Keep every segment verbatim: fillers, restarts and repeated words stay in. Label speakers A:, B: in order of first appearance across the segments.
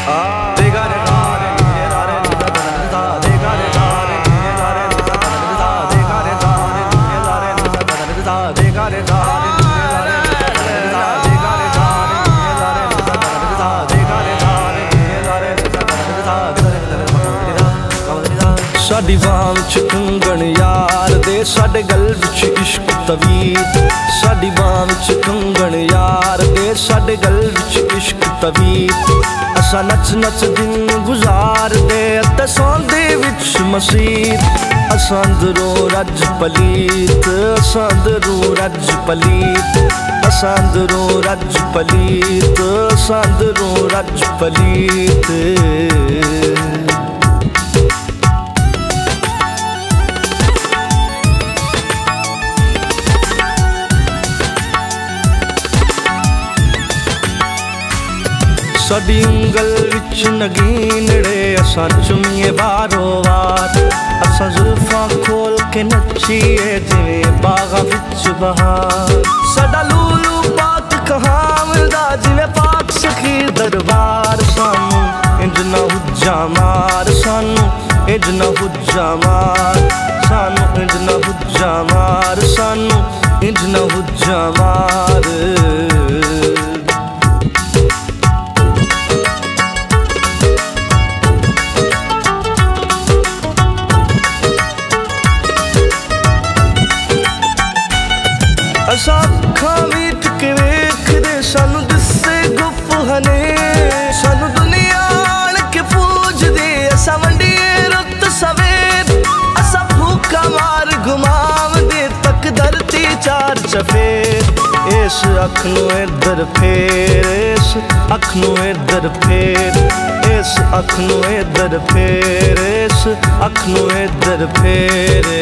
A: साडी बांह विच कंगन यार दे, साडे गल विच इश्क तवीत। साडी बांह विच कंगन यार दे, साडे गल विच इश्क तवीत। असा नच नच दिन गुजार दे ते सौंदे विच मसीत। असा अंदरों रज पलीत, असा अंदरों रज पलीत। असा अंदरों रज पलीत, असा अंदरों रज पलीत। साडी उंगल विच नगीनड़े, असां चुमीए वारो वार। असां जुल्फां खोल के नचीए जिवें बागां विच बहार। साडा लूलू पाक कहाँ मिलदा जिवें पाक सखीर दरबार। सानू इंज ना हुज्जा मार, सानू इंज ना हुज्जा मार। सानू इंज ना हुज्जा मार, सानू इंज ना हुज्जा मार। असा अखां मीट के वेखदे, सानू दिसे गुप हने। सानू दुनिया आण के पूजदे, असा वंडिए रुत सवेर। असा फूका मार घुमावदे तक धरती चार चफेर। इस अख नू इधर फेर, इस अख नू इधर फेर। इस अख नू इधर फेर, इस अख नू इधर फेर।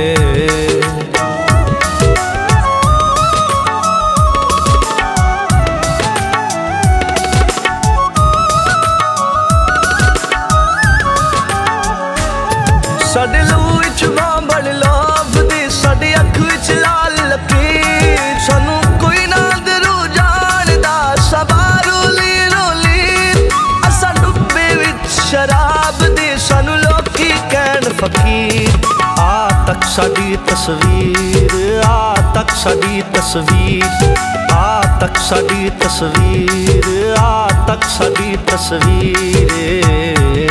A: साडे लहू विच बांबड़ लोभदी, साडी अख विच लाल लकीर। सानू कोई ना अंदरू जानदा, असा बाहरों लीरों लीर। असा डुब्बे विच शराब दी, सानू लोकी कहण फकीर। आ तक साडी तस्वीर, आ तक साडी तस्वीर। आ तक साडी तस्वीर, आ तक साडी तस्वीर।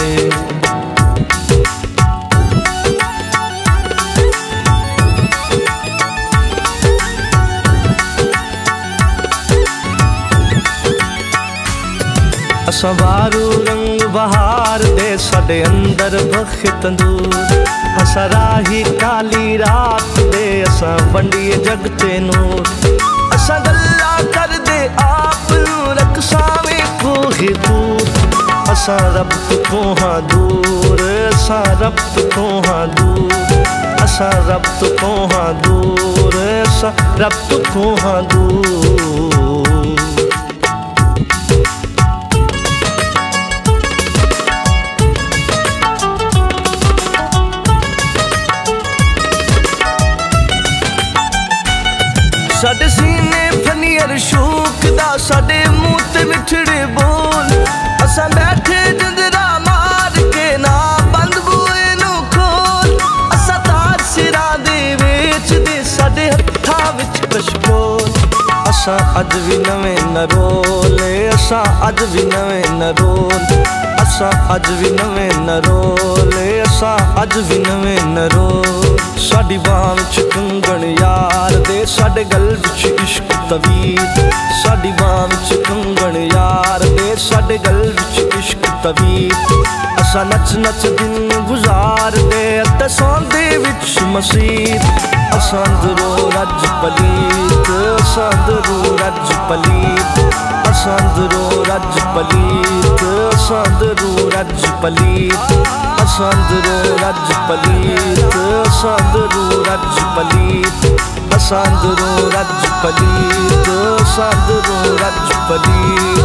A: असा बारू रंग बहार दे, साडे अंदर बखे तंदूर। असा राही काली रात दे, असा वंडिए जगते नूर। असा गल्ला कर दे आप नू, रखसावे कोहे दूर। असा रब तो कोहां दूर, असा रब तो कोहां दूर। असा रब तो कोहां दूर, असा रब तो कोहां दूर। साडे सीने फनियर शूकदा, साडे मुँह ते मिठड़े बोल। असां बैठे जिंदरा मार के ना बंद बूए नू खोल। असां ताज सिरां दे वेचदे, साडे हत्थां विच कशकोल। असां अज भी नवें न रोले, असां अज भी नवें न रोल। असां अज भी नवें न रोले, असां अज भी नवें न रोल। साडी बांह विच कंगन यार दे, साडे गल विच इश्क तवीत। साडी बांह विच कंगन यार दे, साडे गल विच इश्क तवीत। असा नच नच दिन गुजार दे ते सौंदे विच मसीत। असा अंदरों रज पलीत, असा अंदरों रज पलीत। असा अंदरों रज पलीत, असा अंदरों रज पलीत। असा अंदरों रज पलीत, असा अंदरों रज पलीत। असा अंदरों रज पलीत, असा अंदरों रज पलीत।